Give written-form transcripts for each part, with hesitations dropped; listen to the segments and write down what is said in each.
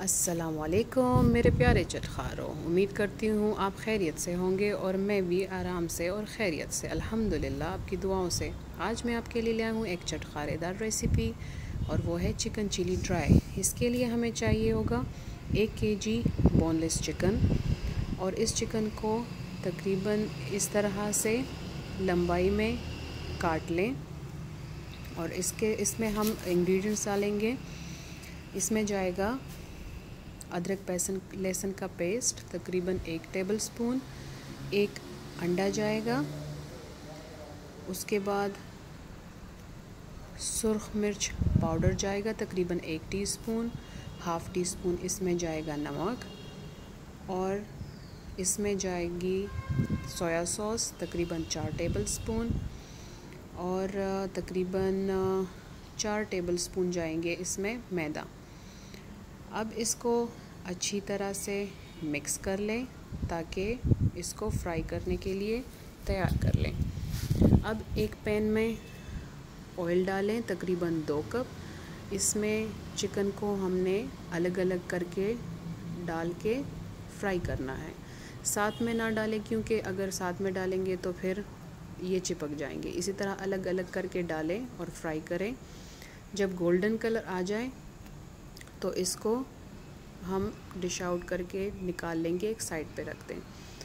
अस्सलामुअलैकुम मेरे प्यारे चटखारों, उम्मीद करती हूँ आप खैरियत से होंगे और मैं भी आराम से और खैरियत से अल्हम्दुलिल्लाह आपकी दुआओं से। आज मैं आपके लिए लाया हूँ एक चटखारेदार रेसिपी और वो है चिकन चिली ड्राई। इसके लिए हमें चाहिए होगा 1 केजी बोनलेस चिकन और इस चिकन को तकरीबन इस तरह से लंबाई में काट लें और इसमें हम इंग्रेडिएंट्स डालेंगे। इसमें जाएगा अदरक लहसुन का पेस्ट तकरीबन 1 टेबलस्पून, 1 अंडा जाएगा, उसके बाद सुर्ख मिर्च पाउडर जाएगा तकरीबन 1 टीस्पून, हाफ़ टी स्पून इसमें जाएगा नमक और इसमें जाएगी सोया सॉस तकरीबन 4 टेबलस्पून और तकरीबन 4 टेबलस्पून जाएंगे इसमें मैदा। अब इसको अच्छी तरह से मिक्स कर लें ताकि इसको फ्राई करने के लिए तैयार कर लें। अब एक पैन में ऑयल डालें तकरीबन 2 कप। इसमें चिकन को हमने अलग अलग करके डाल के फ्राई करना है। साथ में ना डालें क्योंकि अगर साथ में डालेंगे तो फिर ये चिपक जाएंगे। इसी तरह अलग अलग करके डालें और फ्राई करें। जब गोल्डन कलर आ जाए तो इसको हम डिश आउट करके निकाल लेंगे, एक साइड पे रख दें।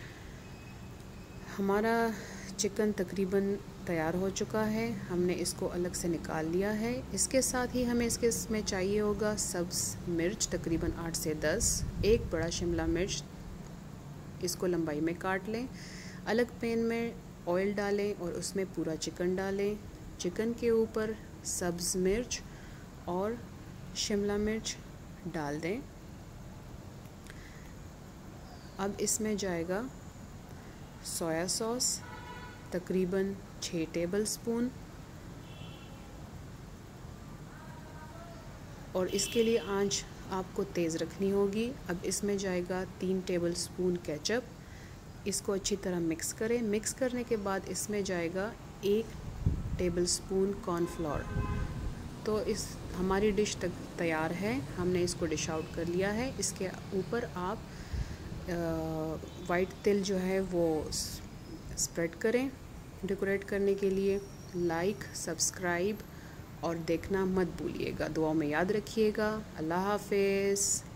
हमारा चिकन तकरीबन तैयार हो चुका है, हमने इसको अलग से निकाल लिया है। इसके साथ ही हमें इसमें चाहिए होगा सब्ज़ मिर्च तकरीबन 8 से 10, एक बड़ा शिमला मिर्च, इसको लंबाई में काट लें। अलग पैन में ऑयल डालें और उसमें पूरा चिकन डालें। चिकन के ऊपर सब्ज़ मिर्च और शिमला मिर्च डाल दें। अब इसमें जाएगा सोया सॉस तकरीबन 6 टेबलस्पून और इसके लिए आंच आपको तेज़ रखनी होगी। अब इसमें जाएगा 3 टेबलस्पून केचप। इसको अच्छी तरह मिक्स करें। मिक्स करने के बाद इसमें जाएगा 1 टेबलस्पून कॉर्नफ्लोर। तो इस हमारी डिश तक तैयार है, हमने इसको डिश आउट कर लिया है। इसके ऊपर आप वाइट तिल जो है वो स्प्रेड करें डेकोरेट करने के लिए। लाइक, सब्सक्राइब और देखना मत भूलिएगा। दुआओं में याद रखिएगा। अल्लाह हाफ़िज़।